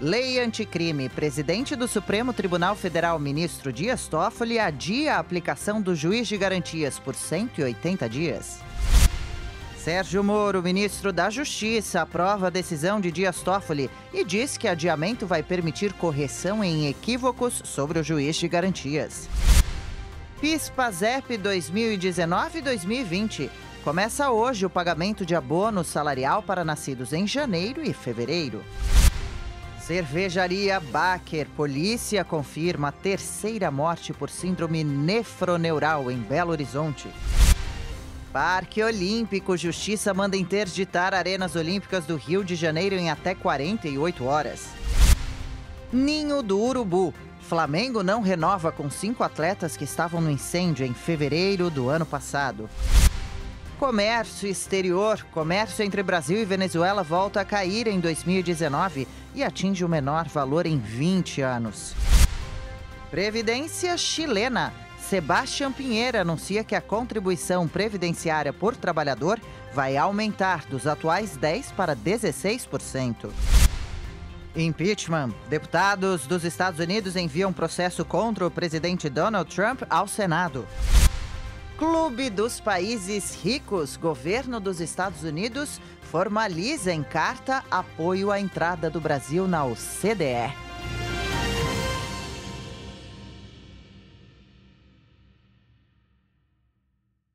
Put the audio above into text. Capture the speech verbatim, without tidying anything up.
Lei anticrime. Presidente do Supremo Tribunal Federal, ministro Dias Toffoli, adia a aplicação do juiz de garantias por cento e oitenta dias. Sérgio Moro, ministro da Justiça, aprova a decisão de Dias Toffoli e diz que adiamento vai permitir correção em equívocos sobre o juiz de garantias. PIS/PASEP dois mil e dezenove e dois mil e vinte. Começa hoje o pagamento de abono salarial para nascidos em janeiro e fevereiro. Cervejaria Baker. Polícia confirma a terceira morte por síndrome nefroneural em Belo Horizonte. Parque Olímpico. Justiça manda interditar arenas olímpicas do Rio de Janeiro em até quarenta e oito horas. Ninho do Urubu. Flamengo não renova com cinco atletas que estavam no incêndio em fevereiro do ano passado. Comércio exterior. Comércio entre Brasil e Venezuela volta a cair em dois mil e dezenove e atinge o menor valor em vinte anos. Previdência chilena. Sebastião Pinheiro anuncia que a contribuição previdenciária por trabalhador vai aumentar dos atuais dez por cento para dezesseis por cento. Impeachment. Deputados dos Estados Unidos enviam processo contra o presidente Donald Trump ao Senado. Clube dos Países Ricos. Governo dos Estados Unidos formaliza em carta apoio à entrada do Brasil na O C D E.